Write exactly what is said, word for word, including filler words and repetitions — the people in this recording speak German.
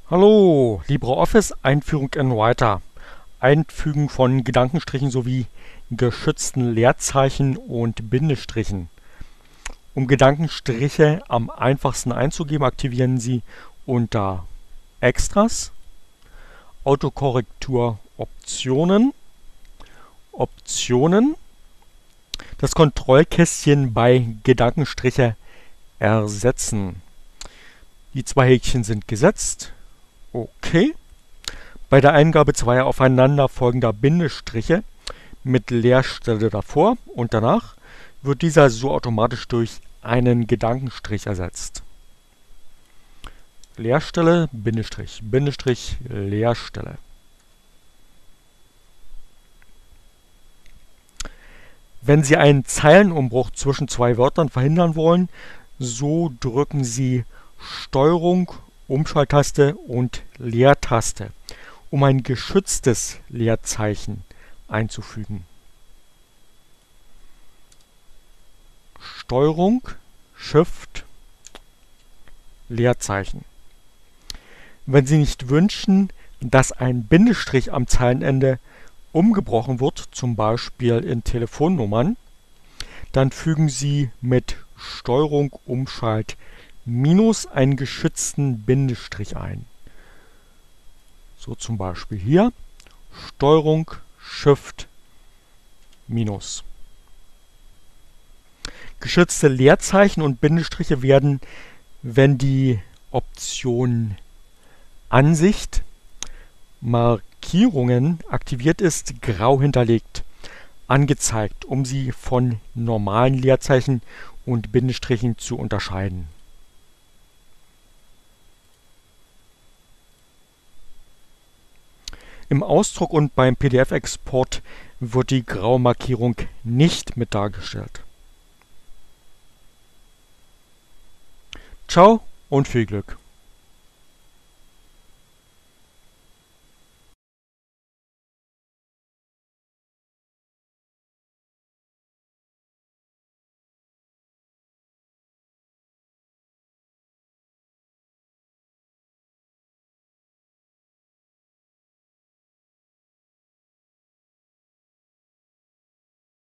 Hallo, LibreOffice Einführung in Writer. Einfügen von Gedankenstrichen sowie geschützten Leerzeichen und Bindestrichen. Um Gedankenstriche am einfachsten einzugeben, aktivieren Sie unter Extras, Autokorrektur Optionen, Optionen, das Kontrollkästchen bei Gedankenstriche ersetzen. Die zwei Häkchen sind gesetzt. Okay. Bei der Eingabe zweier aufeinanderfolgender Bindestriche mit Leerstelle davor und danach wird dieser so automatisch durch einen Gedankenstrich ersetzt. Leerstelle, Bindestrich, Bindestrich, Leerstelle. Wenn Sie einen Zeilenumbruch zwischen zwei Wörtern verhindern wollen, so drücken Sie Steuerung, Umschalttaste und Leertaste, um ein geschütztes Leerzeichen einzufügen. Steuerung, Shift, Leerzeichen. Wenn Sie nicht wünschen, dass ein Bindestrich am Zeilenende umgebrochen wird, zum Beispiel in Telefonnummern, dann fügen Sie mit Steuerung, Umschalt, Minus einen geschützten Bindestrich ein. So zum Beispiel hier Steuerung, Shift, Minus. Geschützte Leerzeichen und Bindestriche werden, wenn die Option Ansicht Markierungen aktiviert ist, grau hinterlegt angezeigt, um sie von normalen Leerzeichen und Bindestrichen zu unterscheiden. Im Ausdruck und beim P D F-Export wird die graue Markierung nicht mit dargestellt. Ciao und viel Glück!